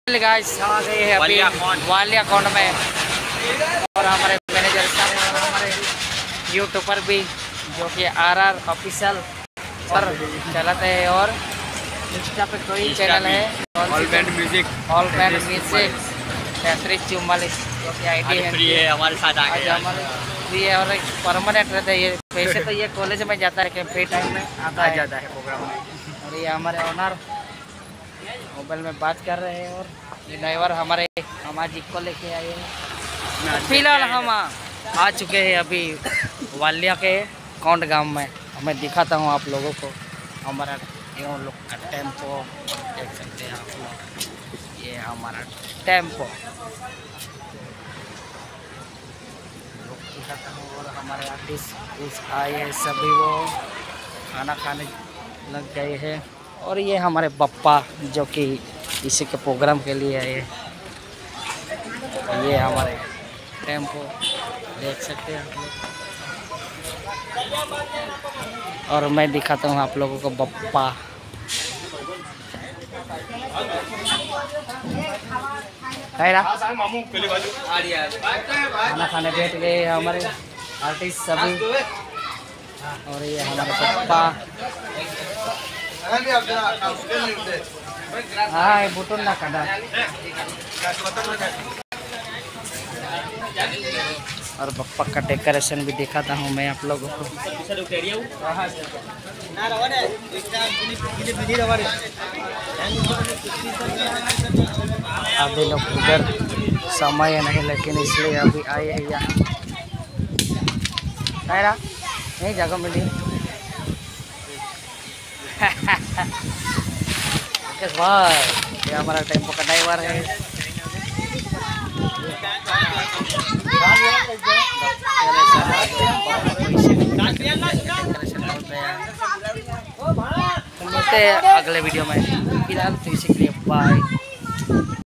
Guys आ गए हैं अभी वालिया अकाउंट में और हमारे मैनेजर साहब और हमारे यूट्यूबर भी जो कि आरआर ऑफिशियल पर चलाते हैं और इंस्टा पे कोई चैनल है ऑल बैंड म्यूजिक 3344 जो कि आईडी है फ्री है हमारे साथ आ गए हमारे फ्री है और परमानेंट रहता है ये। वैसे तो ये कॉलेज में जाता है कि फ्री टाइम में आता जाता है प्रोग्राम में। और ये हमारे ऑनर मोबाइल में बात कर रहे हैं और ये ड्राइवर हमारे जी को लेके आए हैं। फिलहाल हम आ चुके हैं अभी वालिया के कौंड गांव में। मैं दिखाता हूँ आप लोगों को हमारा लोग का टेम्पो देख सकते हैं आप लोग। ये हमारा टेम्पो दिखाता हूँ और हमारे आर्टिस्ट आए हैं सभी वो खाना खाने लग गए हैं। और ये हमारे पप्पा जो कि इसी के प्रोग्राम के लिए आए। ये हमारे टेम्पो देख सकते हैं आप लोग। और मैं दिखाता हूँ आप लोगों को पप्पा। खाना खाने बैठ गए हमारे आर्टिस्ट सभी। और ये हमारे पप्पा हाँ बुटन ना काटा। और पप्पा का डेकोरेशन भी दिखाता हूँ मैं आप लोगों को। अभी लोग उधर समय नहीं लेकिन इसलिए अभी आए हैं यहाँ। नहीं जगह मिली भाई। ये हमारा टेम्पो का ड्राइवर है। मिलते हैं अगले वीडियो में। फिलहाल तो इसी के लिए बाय।